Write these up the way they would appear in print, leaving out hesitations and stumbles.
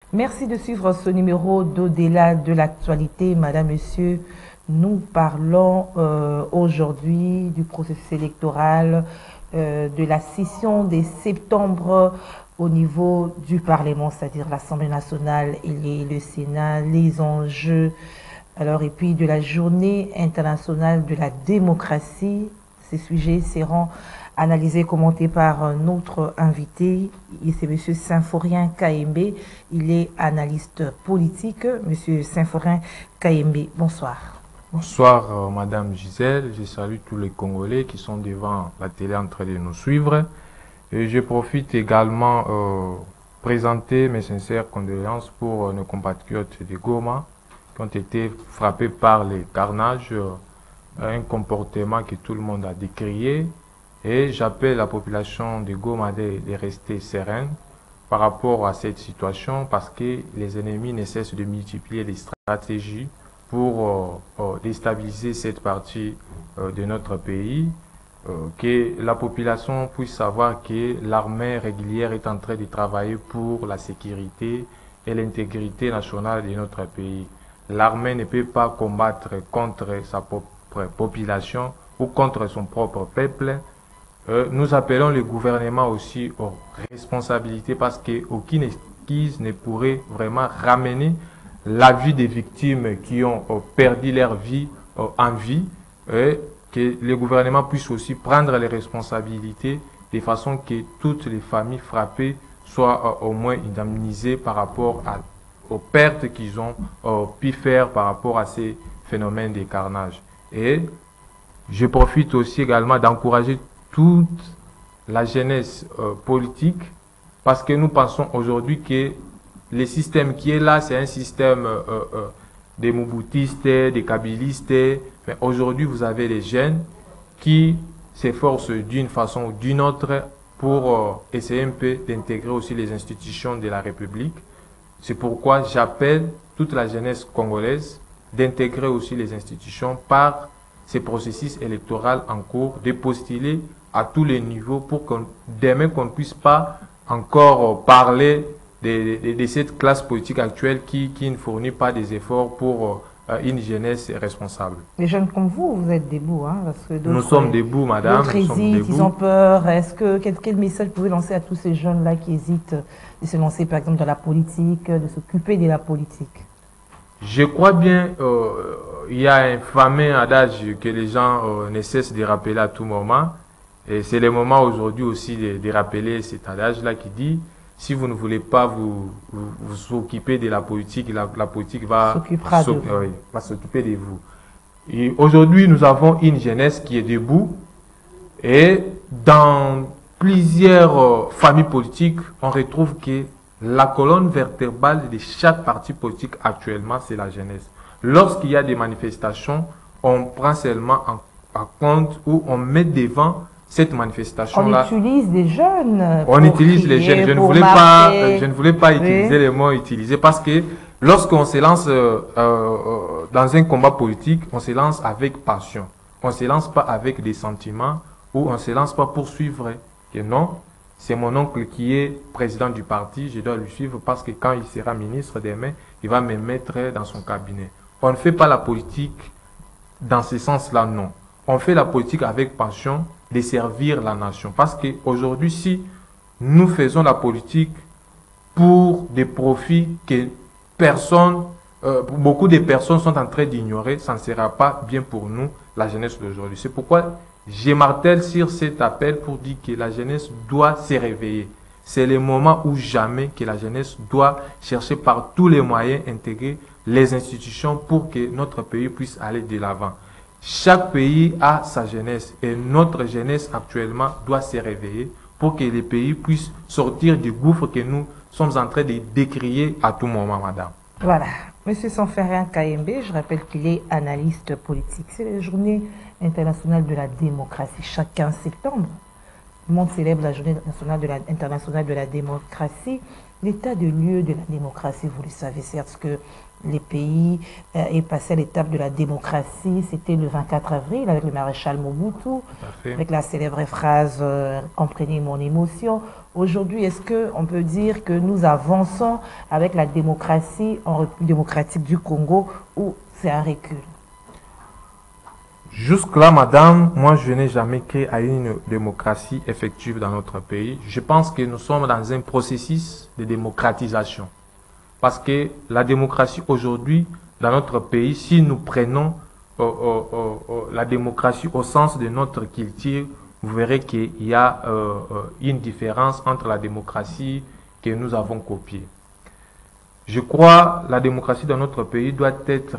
Merci de suivre ce numéro d'Au-delà de l'actualité. Madame, Monsieur, nous parlons aujourd'hui du processus électoral, de la session de septembre au niveau du Parlement, c'est-à-dire l'Assemblée nationale et le Sénat, les enjeux, alors, et puis de la journée internationale de la démocratie. Ces sujets seront analysé, commenté par notre invité, c'est M. Symphorien Kayembe. Il est analyste politique. M. Symphorien Kayembe, bonsoir. Bonsoir, Madame Gisèle. Je salue tous les Congolais qui sont devant la télé en train de nous suivre. Et je profite également présenter mes sincères condoléances pour nos compatriotes de Goma qui ont été frappés par les carnages, un comportement que tout le monde a décrié. Et j'appelle la population de Goma de rester sereine par rapport à cette situation parce que les ennemis ne cessent de multiplier les stratégies pour déstabiliser cette partie de notre pays, que la population puisse savoir que l'armée régulière est en train de travailler pour la sécurité et l'intégrité nationale de notre pays. L'armée ne peut pas combattre contre sa propre population ou contre son propre peuple. Nous appelons le gouvernement aussi aux responsabilités parce qu'aucune excuse ne pourrait vraiment ramener la vie des victimes qui ont perdu leur vie en vie, et que le gouvernement puisse aussi prendre les responsabilités de façon que toutes les familles frappées soient au moins indemnisées par rapport aux pertes qu'ils ont pu faire par rapport à ces phénomènes de carnage. Et je profite aussi également d'encourager toute la jeunesse politique parce que nous pensons aujourd'hui que le système qui est là, c'est un système des Mobutistes, des Kabylistes. Mais aujourd'hui, vous avez les jeunes qui s'efforcent d'une façon ou d'une autre pour essayer un peu d'intégrer aussi les institutions de la République. C'est pourquoi j'appelle toute la jeunesse congolaise d'intégrer aussi les institutions par ces processus électoraux en cours, de postuler à tous les niveaux pour qu'on demain qu'on ne puisse pas encore parler de cette classe politique actuelle qui ne fournit pas des efforts pour une jeunesse responsable. Les jeunes comme vous êtes debout, hein, parce que nous sommes debout, madame. D'autres hésitent, ils ont peur. Est-ce que quel message vous pouvez lancer à tous ces jeunes-là qui hésitent de se lancer, par exemple, dans la politique, de s'occuper de la politique? Je crois bien, il y a un fameux adage que les gens ne cessent de rappeler à tout moment. Et c'est le moment aujourd'hui aussi de rappeler cet adage-là qui dit, si vous ne voulez pas vous occuper de la politique, la politique va s'occuper de vous. Et aujourd'hui, nous avons une jeunesse qui est debout et dans plusieurs familles politiques, on retrouve que la colonne vertébrale de chaque parti politique actuellement, c'est la jeunesse. Lorsqu'il y a des manifestations, on prend seulement en compte ou on met devant cette manifestation-là. On utilise des jeunes. On utilise les jeunes. Je ne voulais pas utiliser les mots utilisés parce que lorsqu'on se lance dans un combat politique, on se lance avec passion. On ne se lance pas avec des sentiments ou on ne se lance pas pour suivre. Que non, c'est mon oncle qui est président du parti, je dois lui suivre parce que quand il sera ministre demain, il va me mettre dans son cabinet. On ne fait pas la politique dans ce sens-là, non. On fait la politique avec passion de servir la nation. Parce qu'aujourd'hui, si nous faisons la politique pour des profits que beaucoup de personnes sont en train d'ignorer, ça ne sera pas bien pour nous, la jeunesse d'aujourd'hui. C'est pourquoi je martèle sur cet appel pour dire que la jeunesse doit se réveiller. C'est le moment où jamais que la jeunesse doit chercher par tous les moyens intégrer les institutions pour que notre pays puisse aller de l'avant. Chaque pays a sa jeunesse et notre jeunesse actuellement doit se réveiller pour que les pays puissent sortir du gouffre que nous sommes en train de décrier à tout moment, madame. Voilà. Monsieur Symphorien Kayembe, je rappelle qu'il est analyste politique. C'est la journée internationale de la démocratie. Chaque 15 septembre, le monde célèbre la journée internationale de la démocratie. L'état de lieu de la démocratie, vous le savez certes que les pays est passé à l'étape de la démocratie, c'était le 24 avril avec le maréchal Mobutu, avec la célèbre phrase comprenez mon émotion. Aujourd'hui, est-ce qu'on peut dire que nous avançons avec la démocratie en République démocratique du Congo ou c'est un recul? Jusque-là, madame, moi je n'ai jamais créé à une démocratie effective dans notre pays. Je pense que nous sommes dans un processus de démocratisation. Parce que la démocratie aujourd'hui, dans notre pays, si nous prenons la démocratie au sens de notre culture, vous verrez qu'il y a une différence entre la démocratie que nous avons copiée. Je crois que la démocratie dans notre pays doit être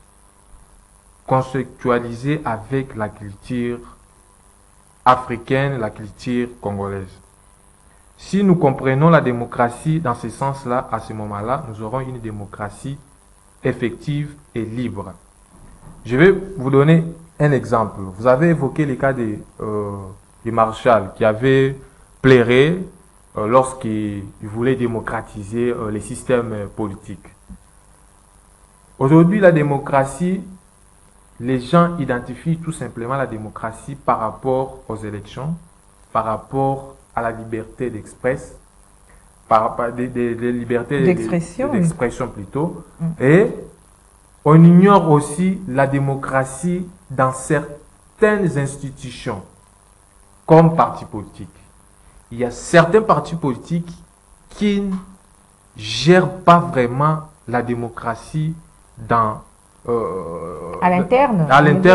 conceptualisée avec la culture africaine, la culture congolaise. Si nous comprenons la démocratie dans ce sens-là, à ce moment-là, nous aurons une démocratie effective et libre. Je vais vous donner un exemple. Vous avez évoqué le cas du Marshall qui avait pleuré lorsqu'il voulait démocratiser les systèmes politiques. Aujourd'hui, la démocratie, les gens identifient tout simplement la démocratie par rapport aux élections, par rapport à la liberté d'expression, des libertés d'expression plutôt. Et on ignore aussi la démocratie dans certaines institutions, comme partis politiques. Il y a certains partis politiques qui ne gèrent pas vraiment la démocratie dans à l'interne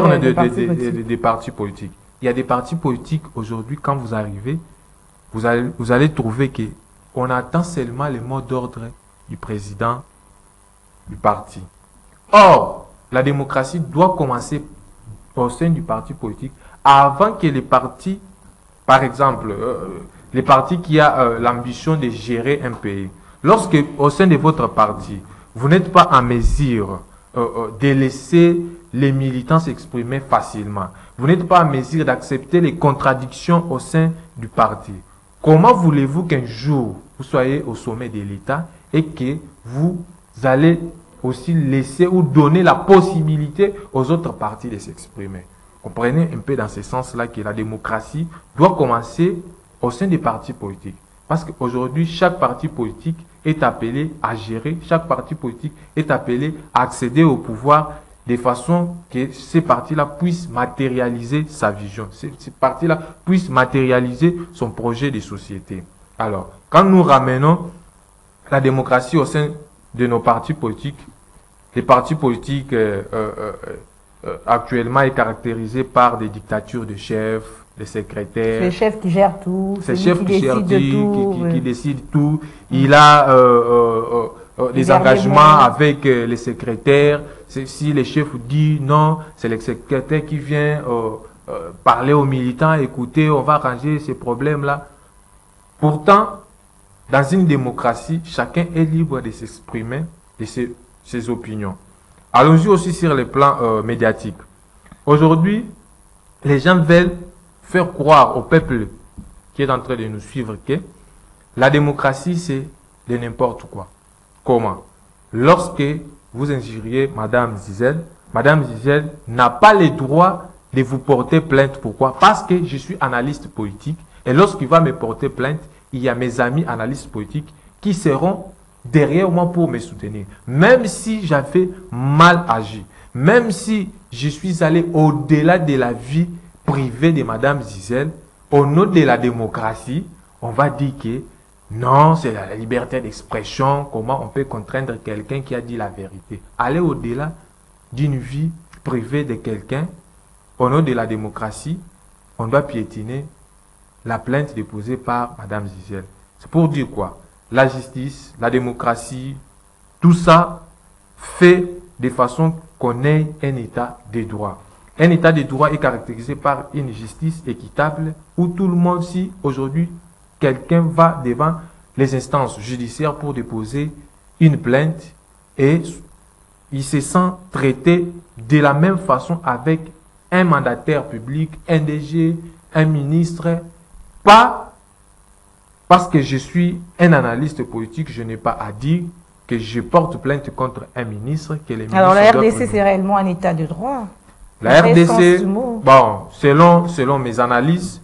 des partis politiques. Il y a des partis politiques aujourd'hui, quand vous arrivez, vous allez trouver qu'on attend seulement le mot d'ordre du président du parti. Or, la démocratie doit commencer au sein du parti politique avant que les partis, par exemple, les partis qui ont l'ambition de gérer un pays. Lorsque, au sein de votre parti, vous n'êtes pas en mesure de laisser les militants s'exprimer facilement, vous n'êtes pas en mesure d'accepter les contradictions au sein du parti, comment voulez-vous qu'un jour vous soyez au sommet de l'État et que vous allez aussi laisser ou donner la possibilité aux autres partis de s'exprimer? Comprenez un peu dans ce sens-là que la démocratie doit commencer au sein des partis politiques. Parce qu'aujourd'hui, chaque parti politique est appelé à gérer, chaque parti politique est appelé à accéder au pouvoir de façon que ces partis-là puissent matérialiser sa vision, ces partis-là puissent matérialiser son projet de société. Alors, quand nous ramenons la démocratie au sein de nos partis politiques, les partis politiques actuellement est caractérisé par des dictatures de chefs, des secrétaires. Les chefs qui gèrent tout. C'est chefs qui gèrent tout, qui décident tout. Il a des engagements avec les secrétaires. Si les chefs disent non, c'est le secrétaire qui vient parler aux militants, écoutez, on va arranger ces problèmes-là. Pourtant, dans une démocratie, chacun est libre de s'exprimer de ses opinions. Allons-y aussi sur le plan médiatique. Aujourd'hui, les gens veulent faire croire au peuple qui est en train de nous suivre que la démocratie, c'est de n'importe quoi. Comment? Lorsque vous injuriez Madame Zizel n'a pas le droit de vous porter plainte. Pourquoi? Parce que je suis analyste politique et lorsqu'il va me porter plainte, il y a mes amis analystes politiques qui seront derrière moi pour me soutenir. Même si j'avais mal agi, même si je suis allé au-delà de la vie privée de Madame Zizel, au nom de la démocratie, on va dire que non, c'est la liberté d'expression. Comment on peut contraindre quelqu'un qui a dit la vérité? Aller au-delà d'une vie privée de quelqu'un, au nom de la démocratie, on doit piétiner la plainte déposée par Madame Zizel. C'est pour dire quoi? La justice, la démocratie, tout ça fait de façon qu'on ait un état de droit. Un état de droit est caractérisé par une justice équitable où tout le monde, si aujourd'hui quelqu'un va devant les instances judiciaires pour déposer une plainte et il se sent traité de la même façon avec un mandataire public, un DG, un ministre, pas parce que je suis un analyste politique, je n'ai pas à dire que je porte plainte contre un ministre. Que les Alors la ministres RDC, c'est réellement un état de droit? La Vrai sens RDC, du mot. bon, selon mes analyses,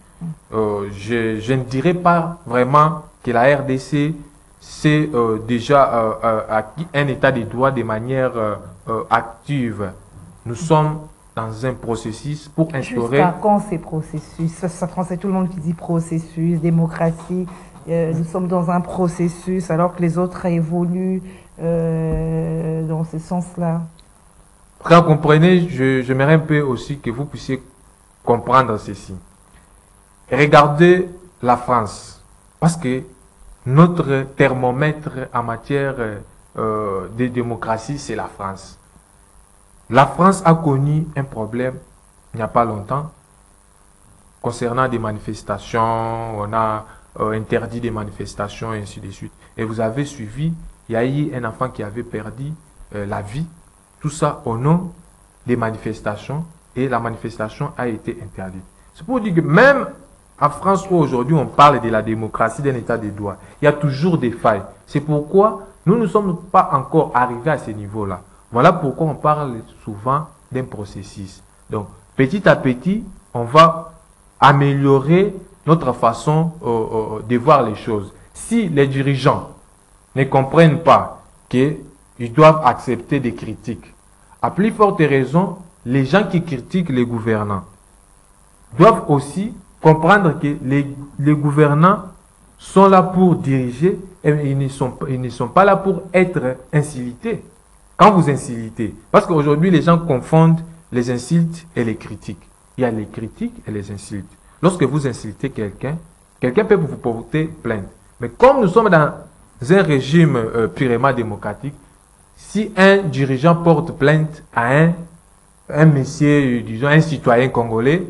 je ne dirais pas vraiment que la RDC c'est déjà acquis un état de droit de manière active. Nous sommes dans un processus pour instaurer... Jusqu'à quand ces processus? Ça c'est tout le monde qui dit processus, démocratie. Nous sommes dans un processus alors que les autres évoluent dans ce sens-là. Quand vous comprenez, j'aimerais un peu aussi que vous puissiez comprendre ceci. Regardez la France, parce que notre thermomètre en matière de démocratie, c'est la France. La France a connu un problème il n'y a pas longtemps concernant des manifestations, on a interdit des manifestations et ainsi de suite. Et vous avez suivi, il y a eu un enfant qui avait perdu la vie, tout ça au nom des manifestations, et la manifestation a été interdite. C'est pour dire que même en France où aujourd'hui on parle de la démocratie, d'un état de droit, il y a toujours des failles. C'est pourquoi nous ne sommes pas encore arrivés à ce niveau-là. Voilà pourquoi on parle souvent d'un processus. Donc, petit à petit, on va améliorer notre façon de voir les choses. Si les dirigeants ne comprennent pas qu'ils doivent accepter des critiques, à plus forte raison, les gens qui critiquent les gouvernants doivent aussi comprendre que les gouvernants sont là pour diriger et ils ne sont pas là pour être insultés. Quand vous insultez, parce qu'aujourd'hui les gens confondent les insultes et les critiques. Il y a les critiques et les insultes. Lorsque vous insultez quelqu'un, quelqu'un peut vous porter plainte. Mais comme nous sommes dans un régime purement démocratique, si un dirigeant porte plainte à un monsieur, disons un citoyen congolais,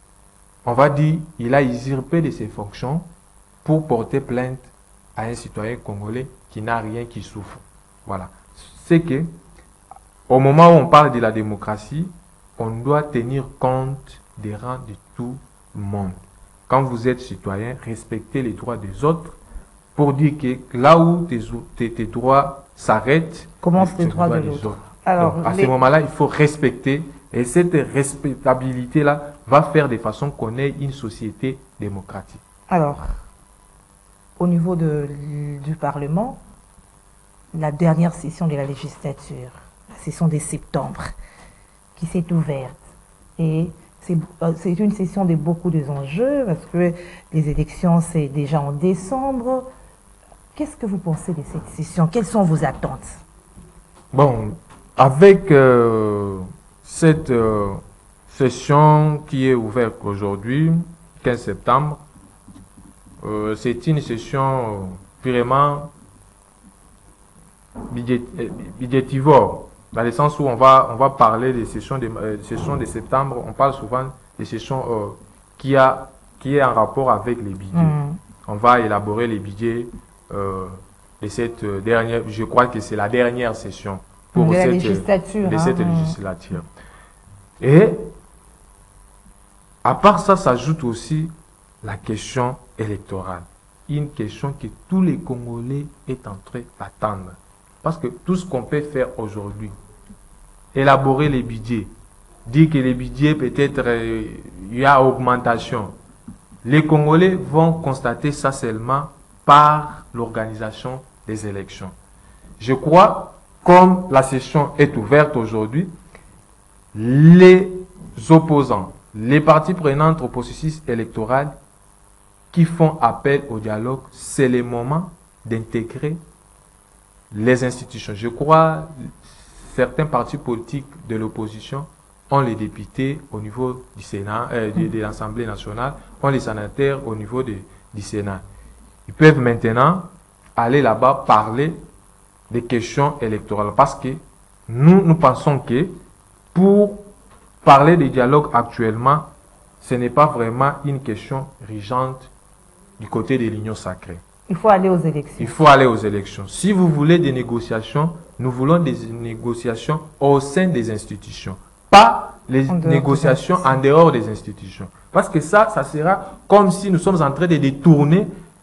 on va dire qu'il a usurpé de ses fonctions pour porter plainte à un citoyen congolais qui n'a rien, qui souffre. Voilà. C'est que, au moment où on parle de la démocratie, on doit tenir compte des rangs de tout le monde. Quand vous êtes citoyen, respectez les droits des autres pour dire que là où tes droits s'arrêtent, commence les droits de l'autre. Alors, à ce moment-là, il faut respecter, et cette respectabilité-là va faire de façon qu'on ait une société démocratique. Alors, au niveau du Parlement, la dernière session de la législature, la session de septembre, qui s'est ouverte. Et c'est une session de beaucoup d'enjeux, parce que les élections, c'est déjà en décembre. Qu'est-ce que vous pensez de cette session? Quelles sont vos attentes? Bon, avec cette session qui est ouverte aujourd'hui, 15 septembre, c'est une session purement budgétivore, dans le sens où on va parler des sessions de septembre. On parle souvent des sessions qui est en rapport avec les budgets. On va élaborer les budgets de cette dernière, je crois que c'est la dernière session pour cette législature. Et à part ça, s'ajoute aussi la question électorale. Une question que tous les Congolais est en train d'attendre. Parce que tout ce qu'on peut faire aujourd'hui, élaborer les budgets, dire que les budgets peut-être il y a augmentation, les Congolais vont constater ça seulement par l'organisation des élections. Je crois, comme la session est ouverte aujourd'hui, les opposants, les parties prenantes au processus électoral qui font appel au dialogue, c'est le moment d'intégrer les institutions. Je crois certains partis politiques de l'opposition ont les députés au niveau du Sénat, de l'Assemblée nationale, ont les sénateurs au niveau du Sénat. Ils peuvent maintenant aller là-bas parler des questions électorales. Parce que nous pensons que pour parler des dialogues actuellement, ce n'est pas vraiment une question urgente du côté de l'Union sacrée. Il faut aller aux élections. Il faut aller aux élections. Si vous voulez des négociations, nous voulons des négociations au sein des institutions. Pas les négociations en dehors des institutions. Parce que ça sera comme si nous sommes en train de détourner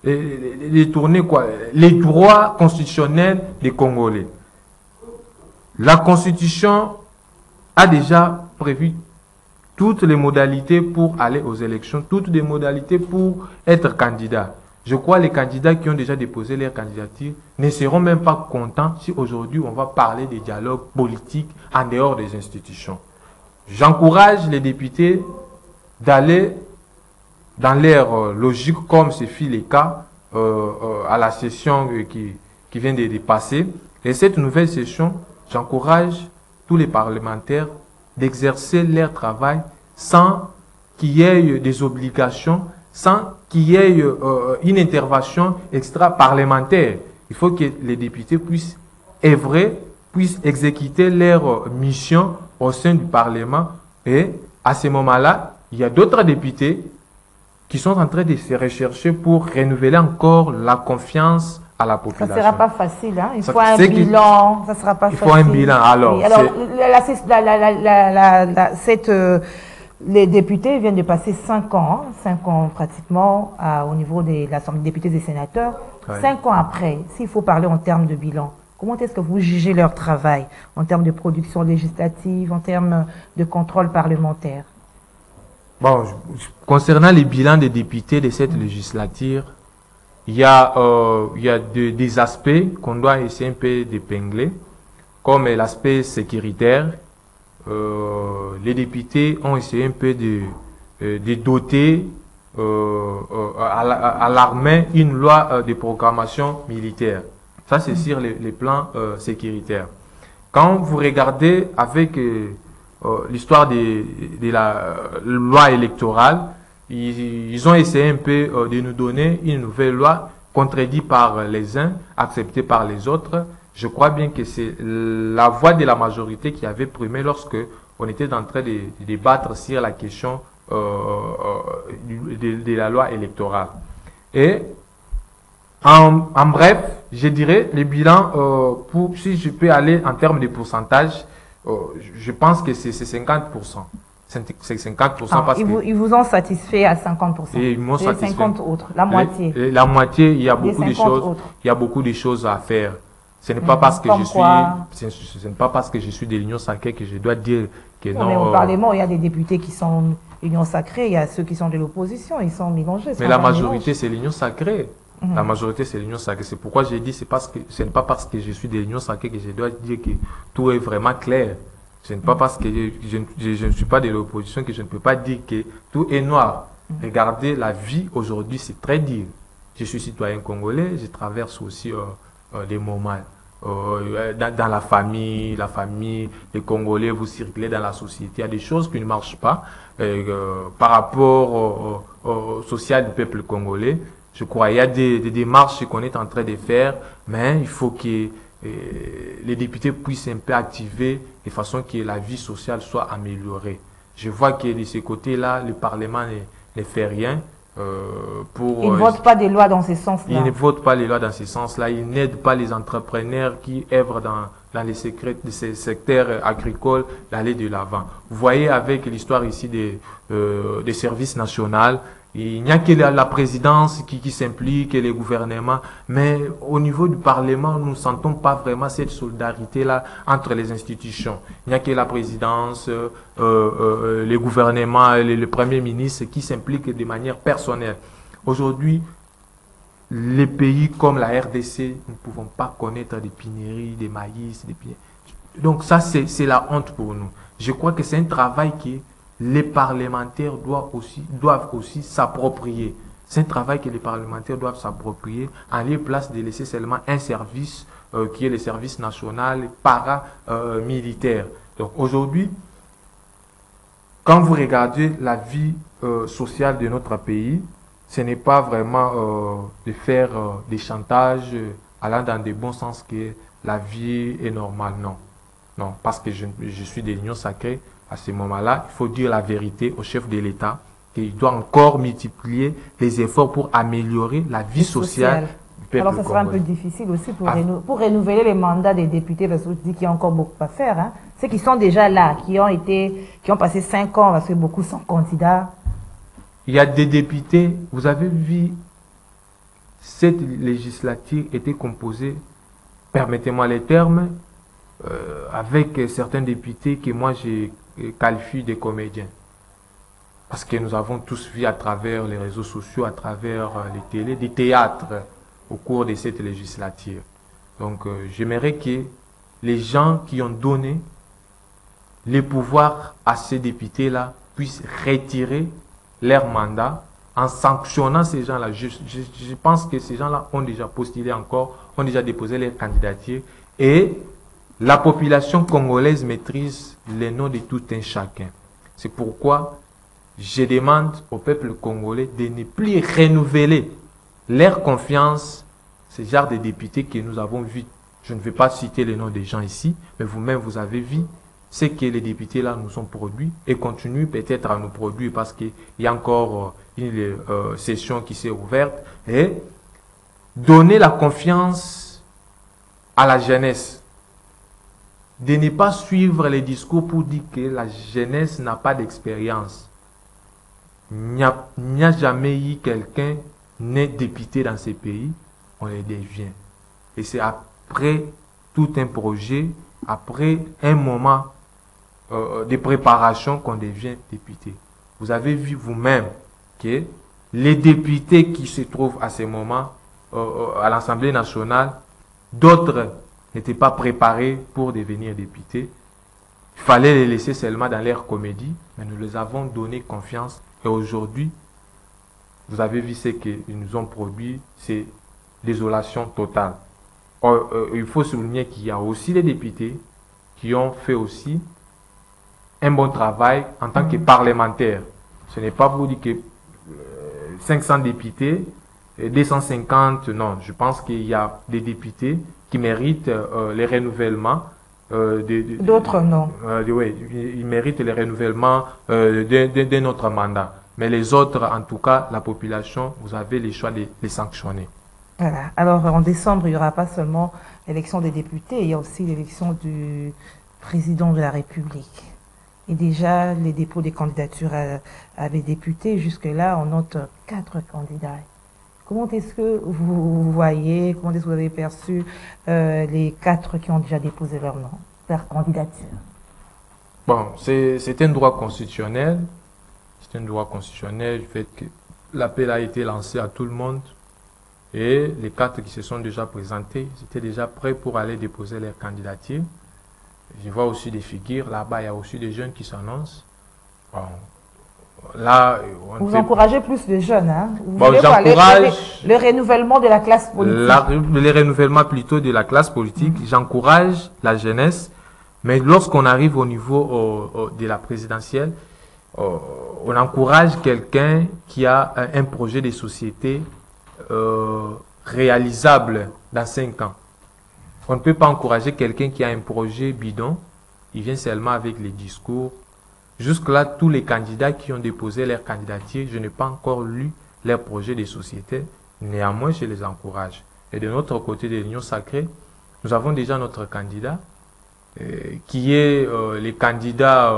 détourner quoi? Les droits constitutionnels des Congolais. La Constitution a déjà prévu toutes les modalités pour aller aux élections, toutes les modalités pour être candidat. Je crois que les candidats qui ont déjà déposé leur candidature ne seront même pas contents si aujourd'hui on va parler des dialogues politiques en dehors des institutions. J'encourage les députés d'aller dans leur logique comme ce fut le cas à la session qui vient de passer. Et cette nouvelle session, j'encourage tous les parlementaires d'exercer leur travail sans qu'il y ait des obligations, sans qu'il y ait une intervention extra-parlementaire. Il faut que les députés puissent œuvrer, puissent exécuter leur mission au sein du Parlement. Et à ce moment-là, il y a d'autres députés qui sont en train de se rechercher pour renouveler encore la confiance à la population. Ça ne sera pas facile, hein? Il faut un bilan, ça sera pas facile. Il faut un bilan. Alors, les députés viennent de passer 5 ans, 5 ans pratiquement au niveau de l'Assemblée des députés et des sénateurs. Ouais. 5 ans après, s'il faut parler en termes de bilan, comment est-ce que vous jugez leur travail en termes de production législative, en termes de contrôle parlementaire? Bon, concernant les bilans des députés de cette législature, il y a des aspects qu'on doit essayer un peu d'épingler, comme l'aspect sécuritaire. Les députés ont essayé un peu de doter à l'armée une loi de programmation militaire. Ça, c'est sur les plans sécuritaires. Quand vous regardez avec l'histoire de la loi électorale, ils ont essayé un peu de nous donner une nouvelle loi contredite par les uns, acceptée par les autres. Je crois bien que c'est la voix de la majorité qui avait primé lorsque on était en train de débattre sur la question de la loi électorale. Et en bref, je dirais les bilans, si je peux aller en termes de pourcentage, je pense que c'est 50%. C'est 50% parce que... Ils vous ont satisfait à 50%. Et ils m'ont satisfait. 50 autres, la moitié. La moitié, il y a beaucoup de choses. Il y a beaucoup de choses à faire. Ce n'est pas parce que ce n'est pas parce que je suis de l'Union sacrée que je dois dire que non. Mais au Parlement, il y a des députés qui sont l'Union sacrée, il y a ceux qui sont de l'opposition, ils sont mélangés. Mais la majorité, c'est l'Union sacrée. La majorité, c'est l'Union sacrée. C'est pourquoi j'ai dit, ce n'est pas parce que je suis de l'Union sacrée que je dois dire que tout est vraiment clair. Ce n'est pas parce que je ne suis pas de l'opposition que je ne peux pas dire que tout est noir. Regardez, la vie aujourd'hui, c'est très dur. Je suis citoyen congolais, je traverse aussi des moments dans la famille, les Congolais, vous circulez dans la société, il y a des choses qui ne marchent pas par rapport au social du peuple congolais. Je crois il y a des démarches qu'on est en train de faire, mais il faut que les députés puissent un peu activer de façon que la vie sociale soit améliorée. Je vois que de ce côté-là, le Parlement ne fait rien. Ils ne votent pas des lois dans ce sens-là. Ils ne votent pas les lois dans ce sens-là. Ils n'aident pas les entrepreneurs qui œuvrent dans les secteurs agricoles d'aller de l'avant. Vous voyez avec l'histoire ici des services nationaux, il n'y a que la présidence qui s'implique, et les gouvernements, mais au niveau du Parlement, nous ne sentons pas vraiment cette solidarité-là entre les institutions. Il n'y a que la présidence, les gouvernements, le premier ministre qui s'impliquent de manière personnelle. Aujourd'hui, les pays comme la RDC, nous ne pouvons pas connaître des pénuries, des maïs, des pénuries. Donc ça, c'est la honte pour nous. Je crois que c'est un travail qui les parlementaires doivent aussi s'approprier. C'est un travail que les parlementaires doivent s'approprier en lieu place de laisser seulement un service qui est le service national paramilitaire. Donc aujourd'hui, quand vous regardez la vie sociale de notre pays, ce n'est pas vraiment de faire des chantages allant dans des bons sens que la vie est normale. Non. Non, parce que je suis de l'Union sacrée. À ce moment-là, il faut dire la vérité au chef de l'État qu'il doit encore multiplier les efforts pour améliorer la vie sociale du peuple. Alors, ça sera un peu difficile aussi pour renouveler les mandats des députés, parce que vous dites qu'il y a encore beaucoup à faire. Hein. Ceux qui sont déjà là, qui ont passé 5 ans, parce que beaucoup sont candidats. Il y a des députés, vous avez vu cette législature était composée, permettez-moi les termes, avec certains députés que moi je qualifie de comédiens. Parce que nous avons tous vu à travers les réseaux sociaux, à travers les télés, des théâtres au cours de cette législature. Donc j'aimerais que les gens qui ont donné les pouvoirs à ces députés-là puissent retirer leur mandat en sanctionnant ces gens-là. Je pense que ces gens-là ont déjà postulé encore, ont déjà déposé leur candidature et la population congolaise maîtrise les noms de tout un chacun. C'est pourquoi je demande au peuple congolais de ne plus renouveler leur confiance, ce genre de députés que nous avons vus. Je ne vais pas citer les noms des gens ici, mais vous-même vous avez vu ce que les députés là nous ont produit et continuent peut-être à nous produire parce qu'il y a encore une session qui s'est ouverte et donner la confiance à la jeunesse. De ne pas suivre les discours pour dire que la jeunesse n'a pas d'expérience. Il n'y a jamais eu quelqu'un né député dans ces pays, on les devient. Et c'est après tout un projet, après un moment de préparation qu'on devient député. Vous avez vu vous-même que les députés qui se trouvent à ce moment à l'Assemblée nationale, d'autres n'étaient pas préparés pour devenir députés. Il fallait les laisser seulement dans leur comédie, mais nous les avons donné confiance. Et aujourd'hui, vous avez vu ce qu'ils nous ont produit, c'est désolation totale. Il faut souligner qu'il y a aussi des députés qui ont fait aussi un bon travail en tant que parlementaires. Ce n'est pas pour dire que 500 députés, 250, non. Je pense qu'il y a des députés qui méritent les renouvellements. D'autres, non. Oui, ils méritent les renouvellements de notre mandat. Mais les autres, en tout cas, la population, vous avez le choix de les sanctionner. Voilà. Alors, en décembre, il n'y aura pas seulement l'élection des députés, il y a aussi l'élection du président de la République. Et déjà, les dépôts des candidatures à des députés, jusque-là, on note 4 candidats. Comment est-ce que vous voyez, comment est-ce que vous avez perçu les 4 qui ont déjà déposé leur nom, leur candidature? Bon, c'est un droit constitutionnel. C'est un droit constitutionnel. Le fait que l'appel a été lancé à tout le monde. Et les 4 qui se sont déjà présentés, ils étaient déjà prêts pour aller déposer leur candidature. Je vois aussi des figures. Là-bas, il y a aussi des jeunes qui s'annoncent. Bon, là, vous encouragez plus les jeunes, hein? Vous bon, voulez j'encourage le renouvellement de la classe politique. Le renouvellement plutôt de la classe politique. J'encourage la jeunesse. Mais lorsqu'on arrive au niveau de la présidentielle, on encourage quelqu'un qui a un projet de société réalisable dans 5 ans. On ne peut pas encourager quelqu'un qui a un projet bidon. Il vient seulement avec les discours. Jusque-là, tous les candidats qui ont déposé leur candidature, je n'ai pas encore lu leur projet de société. Néanmoins, je les encourage. Et de notre côté de l'Union sacrée, nous avons déjà notre candidat, qui est le candidat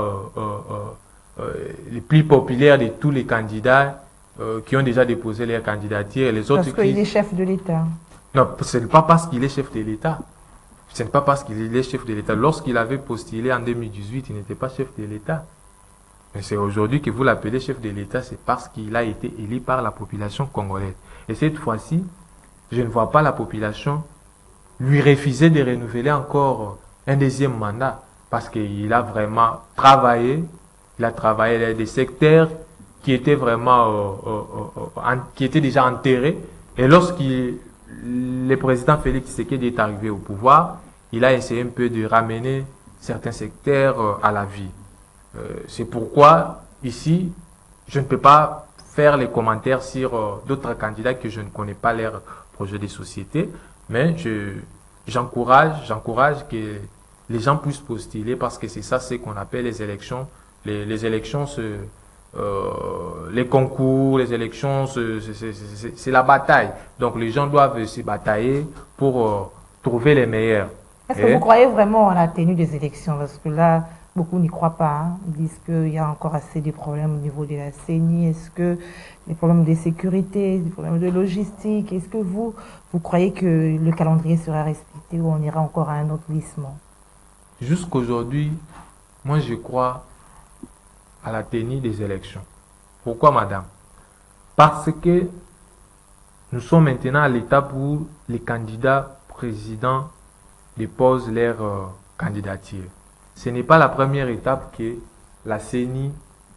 le plus populaire de tous les candidats qui ont déjà déposé leur candidature. Et les autres parce qu'il est chef de l'État. Non, ce n'est pas parce qu'il est chef de l'État. Ce n'est pas parce qu'il est chef de l'État. Lorsqu'il avait postulé en 2018, il n'était pas chef de l'État. Mais c'est aujourd'hui que vous l'appelez chef de l'État, c'est parce qu'il a été élu par la population congolaise. Et cette fois-ci, je ne vois pas la population lui refuser de renouveler encore un deuxième mandat. Parce qu'il a vraiment travaillé. Il a travaillé dans des secteurs qui étaient vraiment, qui étaient déjà enterrés. Et le président Félix Tshisekedi est arrivé au pouvoir, il a essayé un peu de ramener certains secteurs à la vie. C'est pourquoi, ici, je ne peux pas faire les commentaires sur d'autres candidats que je ne connais pas leur projet de société, mais j'encourage que les gens puissent postuler parce que c'est ça ce qu'on appelle les élections. Les élections, les concours, les élections, c'est la bataille. Donc les gens doivent se batailler pour trouver les meilleurs. Est-ce que vous croyez vraiment à la tenue des élections? Parce que là, beaucoup n'y croient pas. Hein. Ils disent qu'il y a encore assez de problèmes au niveau de la CENI. Est-ce que des problèmes de sécurité, des problèmes de logistique, est-ce que vous croyez que le calendrier sera respecté ou on ira encore à un autre glissement? Jusqu'aujourd'hui, moi je crois à la tenue des élections. Pourquoi, madame? Parce que nous sommes maintenant à l'étape où les candidats présidents déposent leur candidature. Ce n'est pas la première étape que la CENI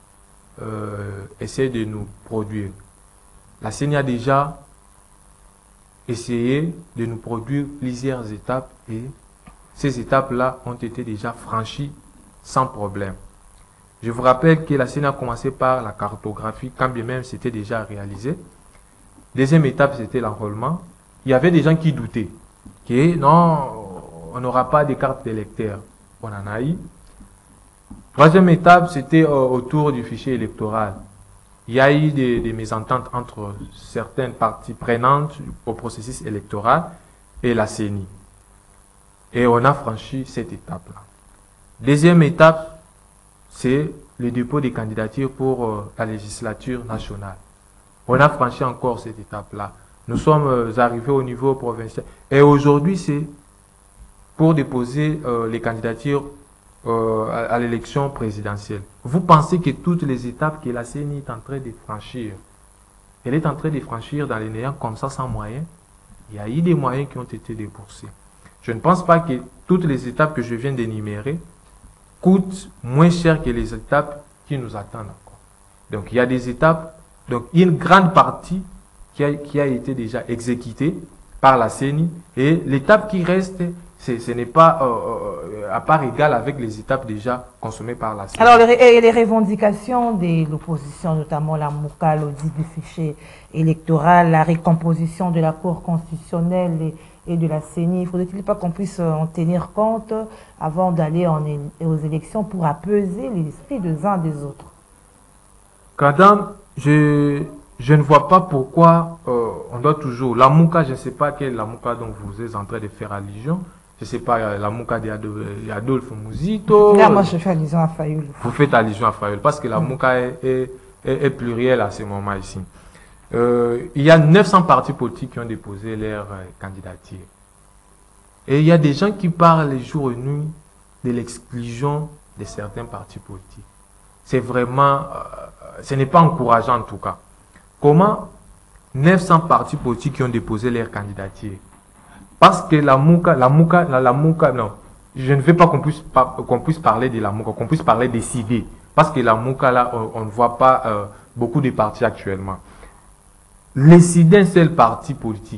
essaie de nous produire. La CENI a déjà essayé de nous produire plusieurs étapes et ces étapes-là ont été déjà franchies sans problème. Je vous rappelle que la CENI a commencé par la cartographie, quand bien même c'était déjà réalisé. Deuxième étape, c'était l'enrôlement. Il y avait des gens qui doutaient que non, on n'aura pas de carte d'électeur. On en a eu. Troisième étape, c'était autour du fichier électoral. Il y a eu des mésententes entre certaines parties prenantes au processus électoral et la CENI. Et on a franchi cette étape-là. Deuxième étape, c'est le dépôt des candidatures pour la législature nationale. On a franchi encore cette étape-là. Nous sommes arrivés au niveau provincial. Et aujourd'hui, c'est pour déposer les candidatures à l'élection présidentielle. Vous pensez que toutes les étapes que la CENI est en train de franchir, elle est en train de franchir dans les néants comme ça sans moyens? Il y a eu des moyens qui ont été déboursés. Je ne pense pas que toutes les étapes que je viens d'énumérer coûtent moins cher que les étapes qui nous attendent encore. Donc il y a des étapes, donc une grande partie qui a été déjà exécutée par la CENI et l'étape qui reste, ce n'est pas à part égale avec les étapes déjà consommées par la CENI. Alors, les revendications de l'opposition, notamment la MOUCA, l'audit du fichier électoral, la récomposition de la Cour constitutionnelle et de la CENI, faudrait-il pas qu'on puisse en tenir compte avant d'aller aux élections pour apaiser l'esprit des uns des autres? Madame, je ne vois pas pourquoi on doit toujours... La MOUCA, je ne sais pas quelle la MOUCA dont vous êtes en train de faire allusion. Je ne sais pas, la MOUCA d'Adolphe Mouzito. Là, moi, je fais allusion à Fayoul. Vous faites allusion à Fayoul parce que la MOUCA est plurielle à ce moment ici. Il y a 900 partis politiques qui ont déposé leur candidature. Et il y a des gens qui parlent jour et nuit de l'exclusion de certains partis politiques. C'est vraiment... ce n'est pas encourageant en tout cas. Comment 900 partis politiques qui ont déposé leur candidature? Parce que la MOUCA, non, je ne veux pas qu'on puisse parler de la MOUCA, qu'on puisse parler des idées. Parce que la MOUCA, là, on ne voit pas beaucoup de partis actuellement. Les idées, un seul parti politique.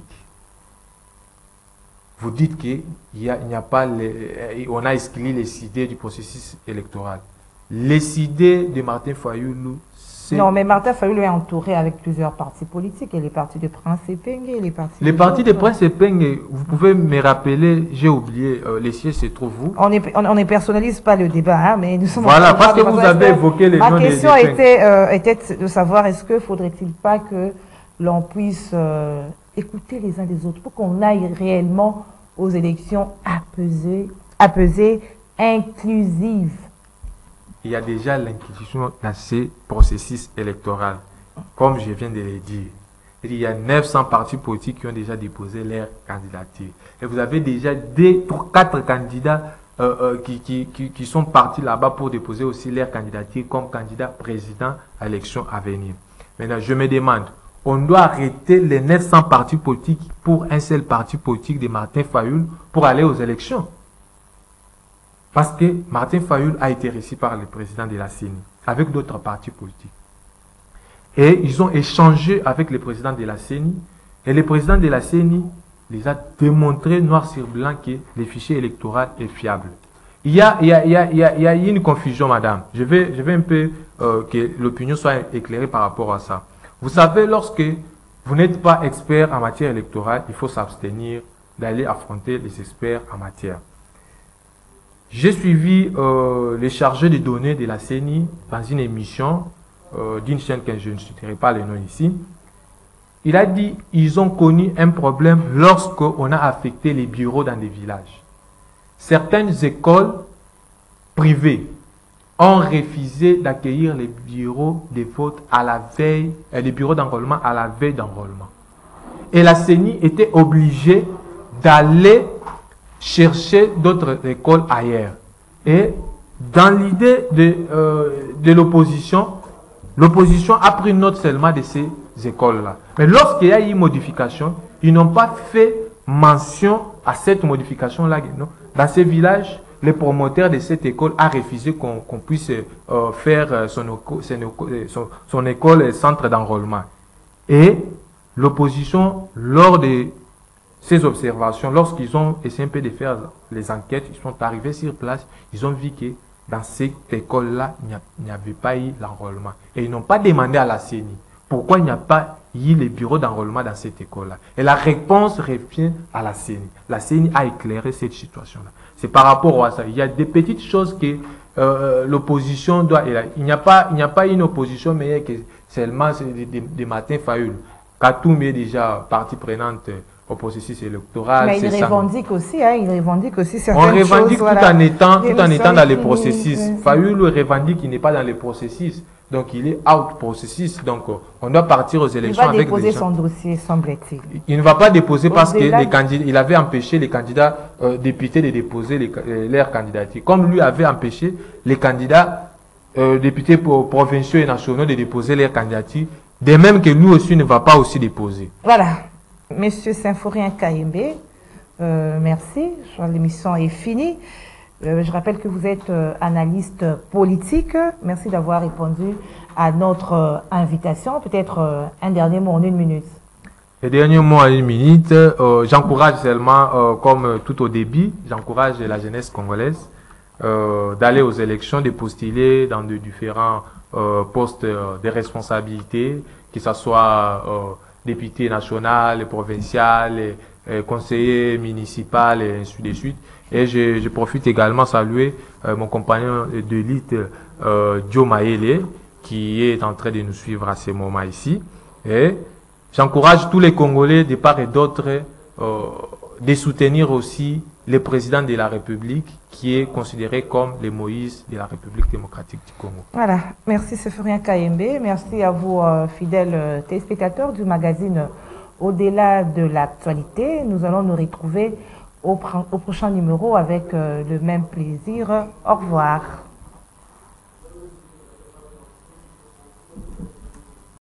Vous dites qu'il n'y a pas, on a exclu les idées du processus électoral. Les idées de Martin Fayoulou, non, mais Martin Fayoulou est entouré avec plusieurs partis politiques, et les partis de Prince Epenge, et les partis de Prince Epenge, vous pouvez me rappeler, j'ai oublié, les sièges se trouvent où? On ne personnalise pas le débat, hein, mais nous sommes... Voilà, parce que vous avez évoqué les noms des... Ma question était de savoir, est-ce que faudrait-il pas que l'on puisse écouter les uns des autres pour qu'on aille réellement aux élections apaisées, inclusives? Il y a déjà l'inclusion dans ces processus électoraux, comme je viens de le dire. Il y a 900 partis politiques qui ont déjà déposé leur candidature. Et vous avez déjà 4 candidats qui sont partis là-bas pour déposer aussi leur candidature comme candidat président à l'élection à venir. Maintenant, je me demande, on doit arrêter les 900 partis politiques pour un seul parti politique de Martin Fayoul pour aller aux élections? Parce que Martin Fayoul a été reçu par le président de la CENI, avec d'autres partis politiques. Et ils ont échangé avec le président de la CENI, et le président de la CENI les a démontré noir sur blanc que le fichier électoral est fiable. Il y a une confusion, madame. Je vais un peu que l'opinion soit éclairée par rapport à ça. Vous savez, lorsque vous n'êtes pas expert en matière électorale, il faut s'abstenir d'aller affronter les experts en matière. J'ai suivi les chargés de données de la CENI dans une émission d'une chaîne que je ne citerai pas le nom ici. Il a dit qu'ils ont connu un problème lorsqu'on a affecté les bureaux dans des villages. Certaines écoles privées ont refusé d'accueillir les bureaux de vote à la veille, les bureaux d'enrôlement à la veille d'enrôlement. Et la CENI était obligée d'aller chercher d'autres écoles ailleurs. Et dans l'idée de l'opposition, l'opposition a pris note seulement de ces écoles-là. Mais lorsqu'il y a eu une modification, ils n'ont pas fait mention à cette modification-là. Dans ces villages, le promoteur de cette école a refusé qu'on puisse faire son école centre d'enrôlement. Et l'opposition, lors de ces observations, lorsqu'ils ont essayé un peu de faire les enquêtes, ils sont arrivés sur place, ils ont vu que dans cette école-là, il n'y avait pas eu l'enrôlement. Et ils n'ont pas demandé à la CENI pourquoi il n'y a pas eu les bureaux d'enrôlement dans cette école-là. Et la réponse revient à la CENI. La CENI a éclairé cette situation-là. C'est par rapport à ça. Il y a des petites choses que l'opposition doit... Il n'y a pas une opposition meilleure que seulement des matins failles. Katoum est déjà partie prenante au processus électoral. Mais il revendique aussi, hein, il revendique aussi certaines choses. On revendique tout en étant dans les processus. Fayoul revendique qu'il n'est pas dans les processus. Donc il est out processus. Donc on doit partir aux élections avec des gens. Il va déposer son dossier, semble-t-il. Il ne va pas déposer parce que les candidats, il avait empêché les candidats députés de déposer leur candidature. Comme lui avait empêché les candidats députés provinciaux et nationaux de déposer leur candidature, de même que lui aussi ne va pas aussi déposer. Voilà. Monsieur Symphorien Kayembe, merci. L'émission est finie. Je rappelle que vous êtes analyste politique. Merci d'avoir répondu à notre invitation. Peut-être un dernier mot en 1 minute. Le dernier mot en 1 minute, j'encourage seulement, comme tout au début, j'encourage la jeunesse congolaise d'aller aux élections, de postuler dans de différents postes de responsabilité, que ce soit député national, provincial, conseiller municipal et ainsi de suite. Et je profite également de saluer mon compagnon de lutte, Joe Maele, qui est en train de nous suivre à ce moment ici. Et j'encourage tous les Congolais, de part et d'autre, de soutenir aussi le président de la République, qui est considéré comme le Moïse de la République démocratique du Congo. Voilà, merci Symphorien Kayembe, merci à vous fidèles téléspectateurs du magazine Au-delà de l'actualité. Nous allons nous retrouver au prochain numéro avec le même plaisir. Au revoir.